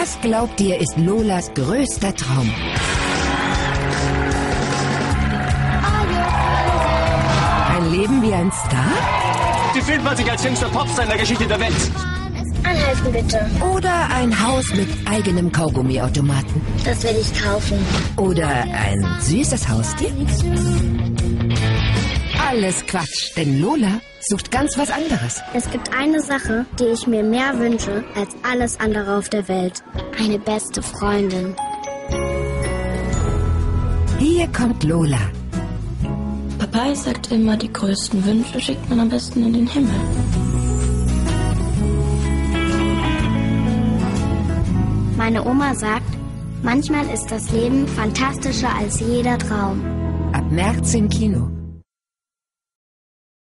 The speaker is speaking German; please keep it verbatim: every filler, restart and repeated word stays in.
Was glaubt ihr, ist Lolas größter Traum? Ein Leben wie ein Star? Wie fühlt man sich als jüngster Popstar in der Geschichte der Welt? Anhalten bitte. Oder ein Haus mit eigenem Kaugummiautomaten? Das will ich kaufen. Oder ein süßes Haustier? Alles Quatsch, denn Lola sucht ganz was anderes. Es gibt eine Sache, die ich mir mehr wünsche als alles andere auf der Welt. Eine beste Freundin. Hier kommt Lola. Papa sagt immer, die größten Wünsche schickt man am besten in den Himmel. Meine Oma sagt, manchmal ist das Leben fantastischer als jeder Traum. Ab März im Kino.